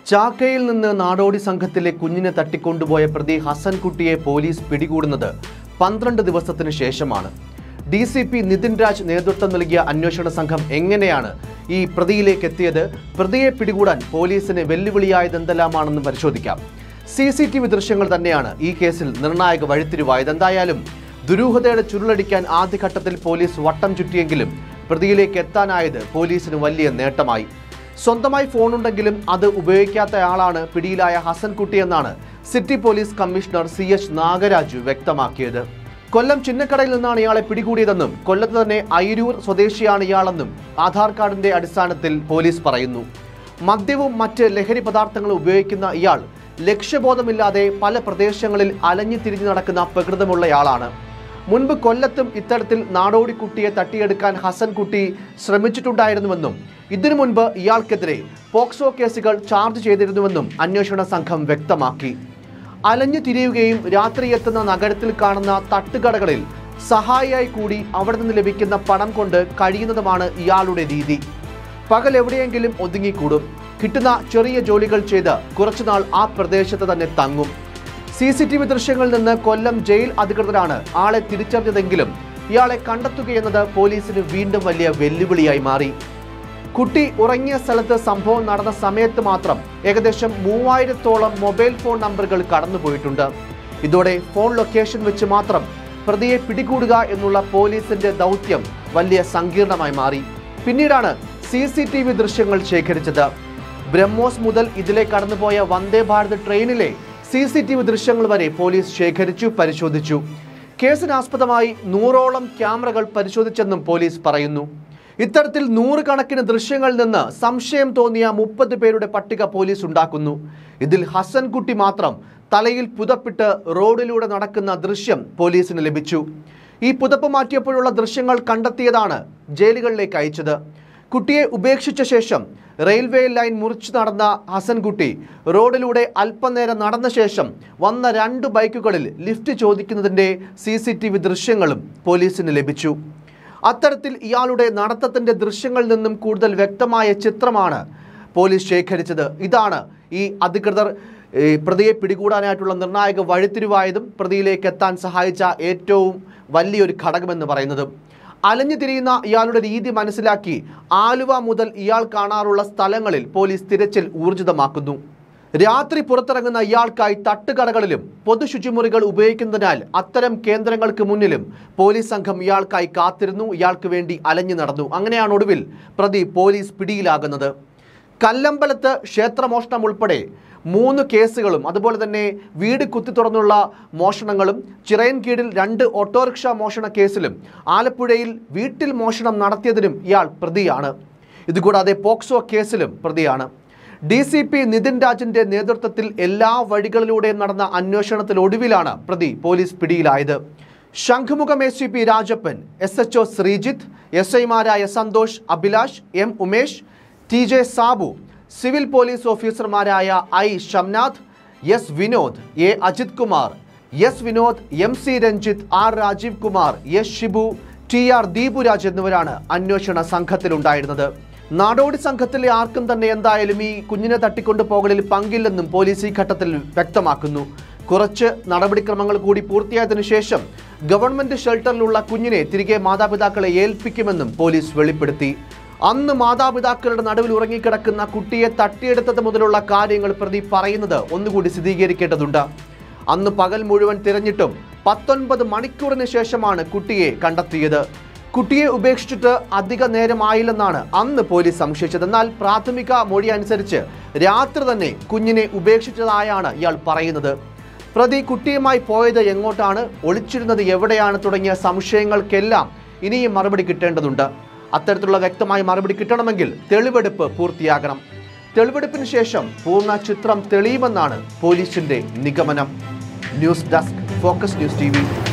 ചാക്കയിൽ നിന്ന് നാടോടി സംഘത്തിലെ കുഞ്ഞിനെ തട്ടിക്കൊണ്ടുപോയ പ്രതി ഹസൻകുട്ടിയെ പോലീസ് പിടികൂടുന്നത് 12 ദിവസത്തിന് ശേഷമാണ്. DCP നിതിൻ രാജ് നേതൃത്വം നൽകിയ അന്വേഷണ സംഘം എങ്ങനെയാണ് ഈ പ്രതിയിലേക്ക് എത്തിയത്? പ്രതിയെ പിടികൂടാൻ പോലീസിന് വെല്ലുവിളിയായതെന്തെല്ലാമാണെന്ന് പരിശോധിക്കാം. CCTV ദൃശ്യങ്ങൾ തന്നെയാണ് ഈ കേസിൽ നിർണായക വഴിത്തിരിവായത്. എന്തായാലും ദുരൂഹതയുടെ ചുരുളടിക്കാൻ ആദ്യഘട്ടത്തിൽ പോലീസ് വട്ടം ചുറ്റിയെങ്കിലും പ്രതിയിലേക്ക് എത്താനായത് പോലീസിന് വലിയ നേട്ടമായി. സ്വന്തമായി ഫോണുണ്ടെങ്കിലും അത് ഉപയോഗിക്കാത്തയാളാണ് പിടിയിലായ ഹസൻകുട്ടി എന്നാണ് city police commissioner CH Nagaraju വ്യക്തമാക്കിയത്. കൊല്ലം ചിന്നക്കടയിൽ നിന്നാണ് ഇയാളെ പിടികൂടിയതെന്നും കൊല്ലത്ത് തന്നെ അയിരൂർ സ്വദേശിയാണ് ഇയാളെന്നും ആധാർ കാർഡിന്റെ അടിസ്ഥാനത്തിൽ പോലീസ് പറയുന്നു. മദ്യവും മറ്റ് ലഹരി പദാർത്ഥങ്ങളും ഉപയോഗിക്കുന്ന ഇയാൾ ലക്ഷ്യബോധമില്ലാതെ പല പ്രദേശങ്ങളിൽ അലഞ്ഞു തിരിഞ്ഞു നടക്കുന്ന പ്രകൃതമുള്ളയാളാണ്. മുൻപ് കൊല്ലത്തും ഇത്തരത്തിൽ നാടോടി കുട്ടിയെ തട്ടിയെടുക്കാൻ ഹസൻകുട്ടി ശ്രമിച്ചിട്ടുണ്ടായിരുന്നുവെന്നും ഇതിനു മുൻപ് ഇയാൾക്കെതിരെ പോക്സോ കേസുകൾ ചാർജ് ചെയ്തിരുന്നുവെന്നും അന്വേഷണ സംഘം വ്യക്തമാക്കി. അലഞ്ഞു തിരിയുകയും രാത്രി എത്തുന്ന നഗരത്തിൽ കാണുന്ന തട്ടുകടകളിൽ സഹായിയായി കൂടി അവിടെ നിന്ന് ലഭിക്കുന്ന പണം കൊണ്ട് കഴിയുന്നതുമാണ് ഇയാളുടെ രീതി. പകൽ എവിടെയെങ്കിലും ഒതുങ്ങിക്കൂടും. കിട്ടുന്ന ചെറിയ ജോലികൾ ചെയ്ത് കുറച്ചുനാൾ ആ പ്രദേശത്ത് തന്നെ തങ്ങും. CCTV ദൃശ്യങ്ങളിൽ നിന്ന് കൊല്ലം ജയിൽ അധികൃതരാണ് ആളെ തിരിച്ചറിഞ്ഞതെങ്കിലും ഇയാളെ കണ്ടെത്തുകയെന്നത് പോലീസിന് വീണ്ടും വലിയ വെല്ലുവിളിയായി മാറി. കുട്ടി ഉറങ്ങിയ സ്ഥലത്ത് സംഭവം നടന്ന സമയത്ത് മാത്രം ഏകദേശം 3000-ഓളം മൊബൈൽ ഫോൺ നമ്പറുകൾ കടന്നുപോയിട്ടുണ്ട്. ഇതോടെ ഫോൺ ലൊക്കേഷൻ വെച്ച് മാത്രം പ്രതിയെ പിടികൂടുക എന്നുള്ള പോലീസിന്റെ ദൗത്യം വലിയ സങ്കീർണമായി മാറി. പിന്നീടാണ് CCTV ദൃശ്യങ്ങൾ ശേഖരിച്ചത്. ബ്രഹ്മോസ് മുതൽ ഇതിലെ കടന്നുപോയ വന്ദേ ഭാരത് ട്രെയിനിലെ CCTV ദൃശ്യങ്ങൾ വരെ പോലീസ് ശേഖരിച്ചു, പരിശോധിച്ചു. കേസിനാസ്പദമായി 100ഓളം ക്യാമറകൾ പരിശോധിച്ചെന്നും പോലീസ് പറയുന്നു. ഇത്തരത്തിൽ 100 കണക്കിന് ദൃശ്യങ്ങളിൽ നിന്ന് സംശയം തോന്നിയ 30 പേരുടെ പട്ടിക പോലീസ് ഉണ്ടാക്കുന്നു. ഇതിൽ ഹസൻകുട്ടി മാത്രം തലയിൽ പുതപ്പിട്ട് റോഡിലൂടെ നടക്കുന്ന ദൃശ്യം പോലീസിന് ലഭിച്ചു. ഈ പുതപ്പ് മാറ്റിയപ്പോഴുള്ള ദൃശ്യങ്ങൾ കണ്ടെത്തിയതാണ് ജയിലുകളിലേക്ക് അയച്ചത്. കുട്ടിയെ ഉപേക്ഷിച്ച ശേഷം റെയിൽവേ ലൈൻ മുറിച്ചു നടന്ന ഹസൻകുട്ടി റോഡിലൂടെ അല്പനേരം നടന്ന ശേഷം വന്ന 2 ബൈക്കുകളിൽ ലിഫ്റ്റ് ചോദിക്കുന്നതിൻ്റെ CCTV ദൃശ്യങ്ങളും പോലീസിന് ലഭിച്ചു. അത്തരത്തിൽ ഇയാളുടെ നടത്തത്തിൻ്റെ ദൃശ്യങ്ങളിൽ നിന്നും കൂടുതൽ വ്യക്തമായ ചിത്രമാണ് പോലീസ് ശേഖരിച്ചത്. ഇതാണ് ഈ അധികൃതർ പ്രതിയെ പിടികൂടാനായിട്ടുള്ള നിർണായക വഴിത്തിരിവായതും പ്രതിയിലേക്ക് എത്താൻ സഹായിച്ച ഏറ്റവും വലിയൊരു ഘടകമെന്ന് പറയുന്നത്. അലഞ്ഞു തിരിയുന്ന ഇയാളുടെ രീതി മനസ്സിലാക്കി ആലുവ മുതൽ ഇയാൾ കാണാറുള്ള സ്ഥലങ്ങളിൽ പോലീസ് തിരച്ചിൽ ഊർജിതമാക്കുന്നു. രാത്രി പുറത്തിറങ്ങുന്ന ഇയാൾക്കായി തട്ടുകടകളിലും പൊതുശുചിമുറികൾ ഉപയോഗിക്കുന്നതിനാൽ അത്തരം കേന്ദ്രങ്ങൾക്ക് മുന്നിലും പോലീസ് സംഘം ഇയാൾക്കായി കാത്തിരുന്നു, ഇയാൾക്ക് വേണ്ടി അലഞ്ഞു നടന്നു. അങ്ങനെയാണ് ഒടുവിൽ പ്രതി പോലീസ് പിടിയിലാകുന്നത്. കല്ലമ്പലത്ത് ക്ഷേത്രമോഷണം ഉൾപ്പെടെ 3 കേസുകളും അതുപോലെ തന്നെ വീട് കുത്തി തുറന്നുള്ള മോഷണങ്ങളും ചിറയൻകീഴിൽ 2 ഓട്ടോറിക്ഷ മോഷണ കേസിലും ആലപ്പുഴയിൽ വീട്ടിൽ മോഷണം നടത്തിയതിനും ഇയാൾ പ്രതിയാണ്. ഇതുകൂടാതെ പോക്സോ കേസിലും പ്രതിയാണ്. DCP നിതിൻ രാജിന്റെ നേതൃത്വത്തിൽ എല്ലാ വഴികളിലൂടെയും നടന്ന അന്വേഷണത്തിലൊടുവിലാണ് പ്രതി പോലീസ് പിടിയിലായത്. ശംഖുമുഖം ACP രാജപ്പൻ, SHO ശ്രീജിത്ത്, SIമാരായ Santhosh, Abhilash, M Umesh, TJ Sabu, civil police ഓഫീസർമാരായ I Shamnath, S Vinod, A Ajith Kumar, S Vinod, MC Ranjith, R Rajeev Kumar, S Shibu, TR Deepuraj എന്നിവരാണ് അന്വേഷണ സംഘത്തിലുണ്ടായിരുന്നത്. നാടോടി സംഘത്തിലെ ആർക്കും തന്നെ എന്തായാലും ഈ കുഞ്ഞിനെ തട്ടിക്കൊണ്ടു പോകലിൽ പങ്കില്ലെന്നും പോലീസ് ഈ ഘട്ടത്തിൽ വ്യക്തമാക്കുന്നു. കുറച്ച് നടപടിക്രമങ്ങൾ കൂടി പൂർത്തിയായതിനു ശേഷം ഗവൺമെന്റ് ഷെൽട്ടറിലുള്ള കുഞ്ഞിനെ തിരികെ മാതാപിതാക്കളെ ഏൽപ്പിക്കുമെന്നും പോലീസ് വെളിപ്പെടുത്തി. അന്ന് മാതാപിതാക്കളുടെ നടുവിൽ ഉറങ്ങിക്കിടക്കുന്ന കുട്ടിയെ തട്ടിയെടുത്തത് മുതലുള്ള കാര്യങ്ങൾ പ്രതി പറയുന്നത് ഒന്നുകൂടി സ്ഥിരീകരിക്കേണ്ടതുണ്ട്. അന്ന് പകൽ മുഴുവൻ തിരഞ്ഞിട്ടും 19 മണിക്കൂറിന് ശേഷമാണ് കുട്ടിയെ കണ്ടെത്തിയത്. കുട്ടിയെ ഉപേക്ഷിച്ചിട്ട് അധിക നേരമായില്ലെന്നാണ് അന്ന് പോലീസ് സംശയിച്ചത്. എന്നാൽ പ്രാഥമിക മൊഴി അനുസരിച്ച് രാത്രി തന്നെ കുഞ്ഞിനെ ഉപേക്ഷിച്ചതായാണ് ഇയാൾ പറയുന്നത്. പ്രതി കുട്ടിയുമായി പോയത് എങ്ങോട്ടാണ്, ഒളിച്ചിരുന്നത് എവിടെയാണ് തുടങ്ങിയ സംശയങ്ങൾക്കെല്ലാം ഇനിയും മറുപടി കിട്ടേണ്ടതുണ്ട്. അത്തരത്തിലുള്ള വ്യക്തമായ മറുപടി കിട്ടണമെങ്കിൽ തെളിവെടുപ്പ് പൂർത്തിയാകണം. തെളിവെടുപ്പിന് ശേഷം പൂർണ്ണ ചിത്രം തെളിയുമെന്നാണ് പോലീസിന്റെ നിഗമനം. News desk, focus news TV.